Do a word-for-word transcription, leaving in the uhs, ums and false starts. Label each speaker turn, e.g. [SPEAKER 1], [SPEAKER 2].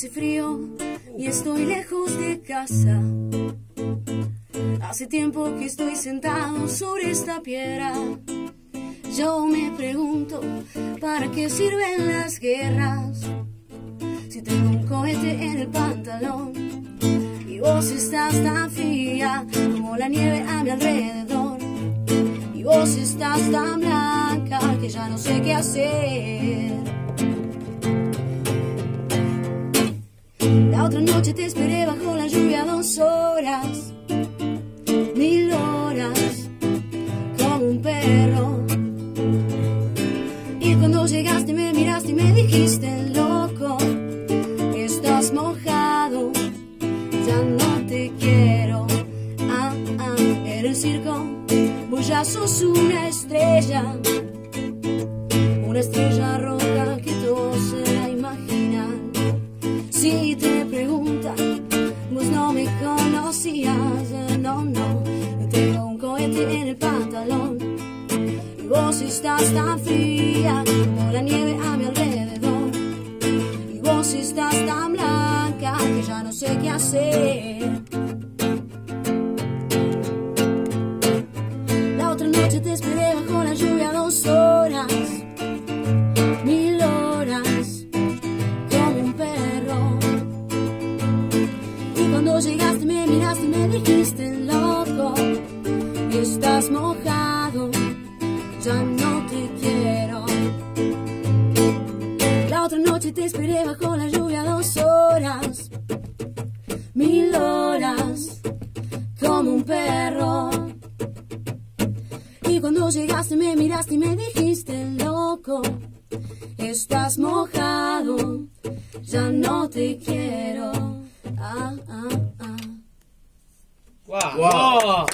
[SPEAKER 1] Hace frío y estoy lejos de casa. Hace tiempo que estoy sentado sobre esta piedra. Yo me pregunto, ¿para qué sirven las guerras? Si tengo un cohete en el pantalón y vos estás tan fría como la nieve a mi alrededor, y vos estás tan blanca que ya no sé qué hacer. La otra noche te esperé bajo la lluvia dos horas, mil horas, como un perro. Y cuando llegaste me miraste y me dijiste, loco, estás mojado, ya no te quiero. Ah, ah, en el circo vos ya sos una estrella, una estrella roja que todos se la imaginan. Si te preguntan, vos no me conocías, no, no, tengo un cohete en el pantalón y vos estás tan fría como la nieve a mi alrededor, y vos estás tan blanca que ya no sé qué hacer. La otra noche te esperé bajo la lluvia dos horas, mil horas, como un perro. Y cuando llegaste me miraste y me dijiste, loco, estás mojado, ya no te quiero. La otra noche te esperé bajo la lluvia dos horas, mil horas, como un perro. Y cuando llegaste me miraste y me dijiste, loco, estás mojado, ya no te quiero. Ah, ah, ah.
[SPEAKER 2] Wow. Wow.